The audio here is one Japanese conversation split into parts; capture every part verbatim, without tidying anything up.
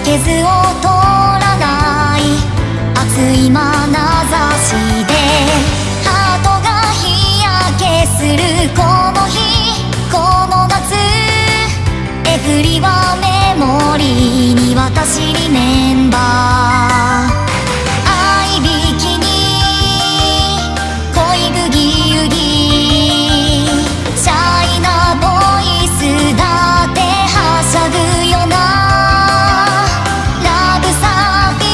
けずを取らない熱い眼差しでハートが日焼けするこの日この夏エフリはメモリーに私リメンバー合いびきに恋ブギウギシャイなボイスだってはしゃぐよなラブサフィ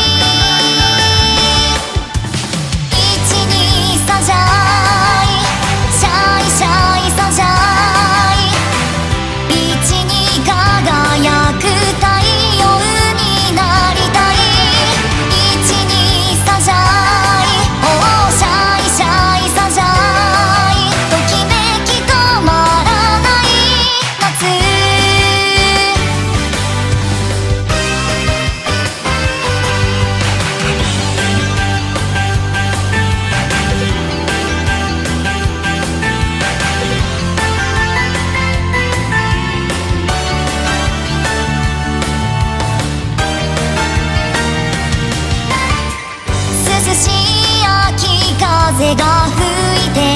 ーいちにサジャイシャイシャイサジャイいちに輝く太陽になりたいいちにサジャイおーシャイシャイサジャイときめき止まらない夏涼しい秋風が吹いて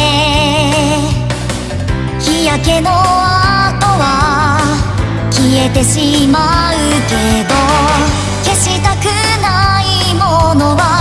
日焼けの跡は消えてしまうけど消したくないものは